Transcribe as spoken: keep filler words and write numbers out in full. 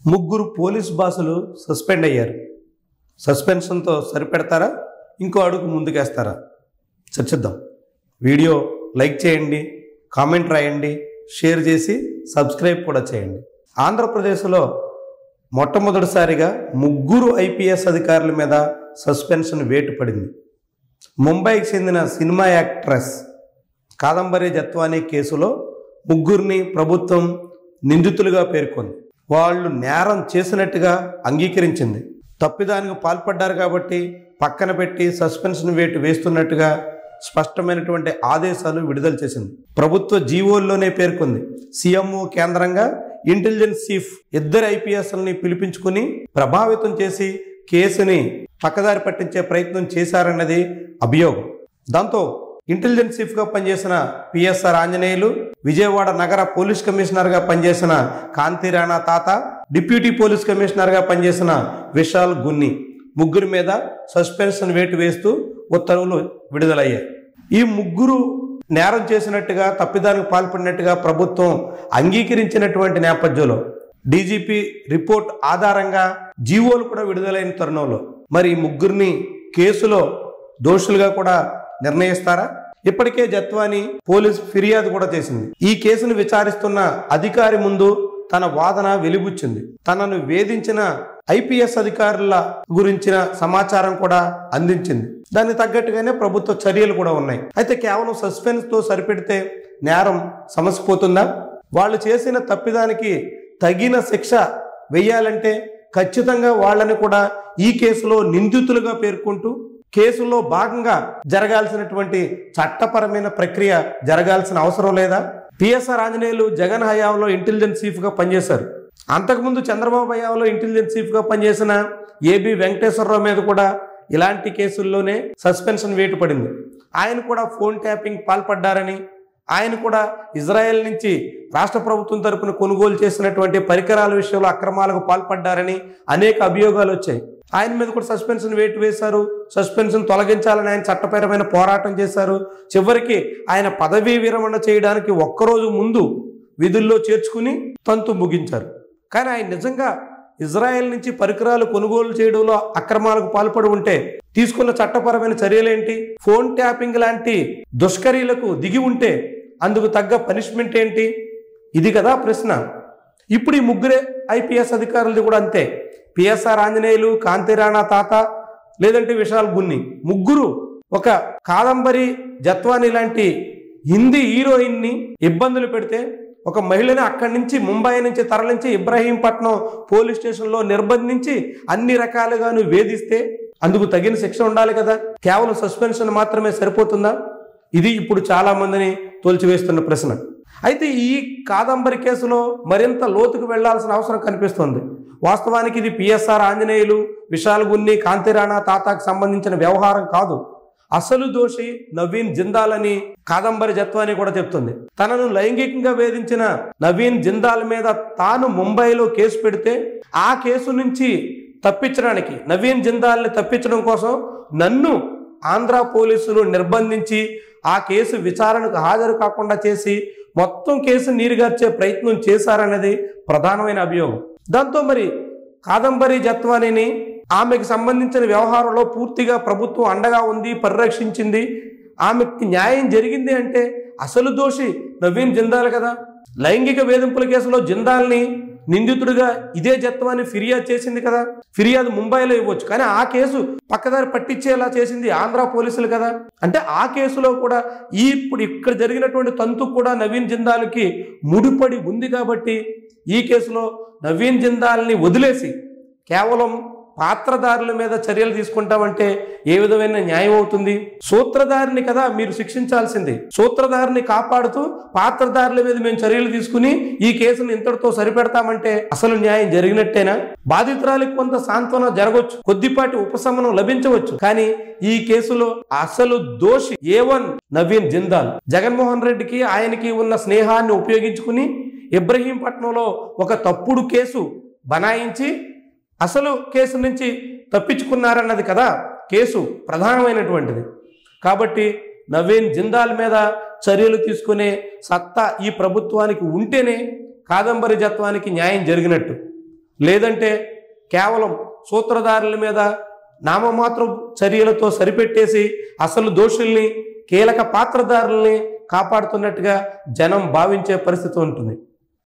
ముగ్గురు police బాసులు suspend అయ్యారు. సస్పెన్షన్తో సరిపెడతారా, ఇంకో అడుగు ముందుకేస్తారా? చర్చిద్దాం. వీడియో లైక్ చేయండి, కామెంట్ రాయండి, షేర్ చేసి సబ్స్క్రైబ్ కూడా చేయండి. ఆంధ్రప్రదేశ్లో మొట్టమొదటిసారిగా ముగ్గురు ఐపీఎస్ అధికారుల మీద సస్పెన్షన్ వేటు పడింది. ముంబైకి చెందిన సినిమా యాక్ట్రెస్ కాదంబరి జత్వానీ కేసులో ముగ్గురిని ప్రభుత్వం నిందితులుగా పేర్కొంది. వాళ్ళు నేరం చేసినట్టుగా అంగీకరించింది. తప్పిదానికి పాల్పడ్డారు కాబట్టి పక్కన పెట్టి సస్పెన్షన్ వేటు వేస్తున్నట్టుగా స్పష్టమైనటువంటి ఆదేశాలు విడుదల చేసింది. ప్రభుత్వ జీవోల్లోనే పేర్కొంది. సీఎంఓ కేంద్రంగా ఇంటెలిజెన్స్ చీఫ్ ఇద్దరు ఐపీఎస్లని పిలిపించుకుని ప్రభావితం చేసి కేసుని పక్కదారి పట్టించే ప్రయత్నం చేశారన్నది అభియోగం. దాంతో ఇంటెలిజెన్స్ చీఫ్గా పనిచేసిన పిఎస్ఆర్ ఆంజనేయులు, విజయవాడ నగర పోలీస్ కమిషనర్గా పనిచేసిన కాంతి రాణా తాత, డిప్యూటీ పోలీస్ కమిషనర్గా పనిచేసిన విశాల్ గున్ని ముగ్గురి మీద సస్పెన్షన్ వేటు వేస్తూ ఉత్తర్వులు విడుదలయ్యాయి. ఈ ముగ్గురు నేరం చేసినట్టుగా, తప్పిదానికి పాల్పడినట్టుగా ప్రభుత్వం అంగీకరించినటువంటి నేపథ్యంలో డీజీపీ రిపోర్ట్ ఆధారంగా జీవోలు కూడా విడుదలైన తరుణంలో మరి ఈ ముగ్గురిని కేసులో దోషులుగా కూడా నిర్ణయిస్తారా? ఇప్పటికే జత్వానీ పోలీస్ ఫిర్యాదు కూడా చేసింది. ఈ కేసును విచారిస్తున్న అధికారి ముందు తన వాదన వెలిబుచ్చింది. తనను వేధించిన ఐపీఎస్ అధికారుల గురించిన సమాచారం కూడా అందించింది. దానికి తగ్గట్టుగానే ప్రభుత్వ చర్యలు కూడా ఉన్నాయి. అయితే కేవలం సస్పెన్స్ తో సరిపెడితే నేరం సమసిపోతుందా? వాళ్ళు చేసిన తప్పిదానికి తగిన శిక్ష వేయాలంటే ఖచ్చితంగా వాళ్ళని కూడా ఈ కేసులో నిందితులుగా పేర్కొంటూ కేసులో భాగంగా జరగాల్సినటువంటి చట్టపరమైన ప్రక్రియ జరగాల్సిన అవసరం లేదా? పిఎస్ఆర్ ఆంజనేయులు జగన్ హయాంలో ఇంటెలిజెన్స్ చీఫ్గా పనిచేశారు. అంతకుముందు చంద్రబాబు హయాంలో ఇంటెలిజెన్స్ చీఫ్గా పనిచేసిన ఏబి వెంకటేశ్వరరావు మీద కూడా ఇలాంటి కేసుల్లోనే సస్పెన్షన్ వేటు పడింది. ఆయన కూడా ఫోన్ ట్యాపింగ్ పాల్పడ్డారని, ఆయన కూడా ఇజ్రాయెల్ నుంచి రాష్ట్ర ప్రభుత్వం తరపున కొనుగోలు చేసినటువంటి పరికరాల విషయంలో అక్రమాలకు పాల్పడ్డారని అనేక అభియోగాలు వచ్చాయి. ఆయన మీద కూడా సస్పెన్షన్ వేటు వేశారు. సస్పెన్షన్ తొలగించాలని ఆయన చట్టపరమైన పోరాటం చేశారు. చివరికి ఆయన పదవీ విరమణ చేయడానికి ఒక్కరోజు ముందు విధుల్లో చేర్చుకుని తంతు ముగించారు. కానీ ఆయన నిజంగా ఇజ్రాయెల్ నుంచి పరికరాలు కొనుగోలు చేయడంలో అక్రమాలకు పాల్పడి ఉంటే తీసుకున్న చట్టపరమైన చర్యలేంటి? ఫోన్ ట్యాపింగ్ లాంటి దుష్కర్యలకు దిగి ఉంటే అందుకు తగ్గ పనిష్మెంట్ ఏంటి? ఇది కదా ప్రశ్న. ఇప్పుడు ఈ ముగ్గురే ఐపీఎస్ అధికారులది కూడా అంతే. పిఎస్ఆర్ ఆంజనేయులు, కాంతి రాణా తాత, లేదంటే విశాల్ గున్ని ముగ్గురు ఒక కాదంబరి జత్వానీ లాంటి హిందీ హీరోయిన్ని ఇబ్బందులు పెడితే ఒక మహిళని అక్కడి నుంచి ముంబై నుంచి తరలించి ఇబ్రహీంపట్నం పోలీస్ స్టేషన్లో నిర్బంధించి అన్ని రకాలుగాను వేధిస్తే అందుకు తగిన శిక్ష ఉండాలి కదా. కేవలం సస్పెన్షన్ మాత్రమే సరిపోతుందా? ఇది ఇప్పుడు చాలా మందిని తోల్చివేస్తున్న ప్రశ్న. అయితే ఈ కాదంబరి కేసులో మరింత లోతుకు వెళ్లాల్సిన అవసరం కనిపిస్తుంది. వాస్తవానికి ఇది పిఎస్ఆర్ ఆంజనేయులు, విశాల్ గున్ని, కాంతి రాణా తాతాకు సంబంధించిన వ్యవహారం కాదు. అసలు దోషి నవీన్ జిందాల్ అని కాదంబరి జత్వానీ కూడా చెప్తుంది. తనను లైంగికంగా వేధించిన నవీన్ జిందాల్ మీద తాను ముంబైలో కేసు పెడితే ఆ కేసు నుంచి తప్పించడానికి, నవీన్ జిందాల్ని తప్పించడం కోసం నన్ను ఆంధ్ర పోలీసులు నిర్బంధించి ఆ కేసు విచారణకు హాజరు కాకుండా చేసి మొత్తం కేసు నీరుగార్చే ప్రయత్నం చేశారన్నది ప్రధానమైన అభియోగం. దాంతో మరి కాదంబరి జత్వానీని ఆమెకు సంబంధించిన వ్యవహారంలో పూర్తిగా ప్రభుత్వం అండగా ఉంది, పరిరక్షించింది, ఆమెకి న్యాయం జరిగింది అంటే అసలు దోషి నవీన్ జిందాల్ కదా. లైంగిక వేధింపుల కేసులో జిందాల్ని నిందితుడిగా ఇదే జత్వానీ ఫిర్యాదు చేసింది కదా. ఫిర్యాదు ముంబైలో ఇవ్వచ్చు, కానీ ఆ కేసు పక్కదారి పట్టించేలా చేసింది ఆంధ్ర పోలీసులు కదా. అంటే ఆ కేసులో కూడా ఈ ఇప్పుడు ఇక్కడ జరిగినటువంటి తంతు కూడా నవీన్ జిందాల్కి ముడిపడి ఉంది. కాబట్టి ఈ కేసులో నవీన్ జిందాల్ని వదిలేసి కేవలం పాత్రధారుల మీద చర్యలు తీసుకుంటామంటే ఏ విధమైన న్యాయం అవుతుంది? సూత్రధారిని కదా మీరు శిక్షించాల్సింది. సూత్రధారిని కాపాడుతూ పాత్రధారుల మీద మేము చర్యలు తీసుకుని ఈ కేసును ఇంతటితో సరిపెడతామంటే అసలు న్యాయం జరిగినట్టేనా? బాధితురాలికి కొంత సాంత్వన జరగవచ్చు, కొద్దిపాటి ఉపశమనం లభించవచ్చు, కానీ ఈ కేసులో అసలు దోషి ఏ వన్ నవీన్ జిందాల్. జగన్మోహన్ రెడ్డికి ఆయనకి ఉన్న స్నేహాన్ని ఉపయోగించుకుని ఇబ్రహీంపట్నంలో ఒక తప్పుడు కేసు బనాయించి అసలు కేసు నుంచి తప్పించుకున్నారన్నది కదా కేసు ప్రధానమైనటువంటిది. కాబట్టి నవీన్ జిందాల్ మీద చర్యలు తీసుకునే సత్తా ఈ ప్రభుత్వానికి ఉంటేనే కాదంబరి జత్వానికి న్యాయం జరిగినట్టు. లేదంటే కేవలం సూత్రధారుల మీద నామమాత్రం చర్యలతో సరిపెట్టేసి అసలు దోషుల్ని, కీలక పాత్రధారుల్ని కాపాడుతున్నట్టుగా జనం భావించే పరిస్థితి ఉంటుంది.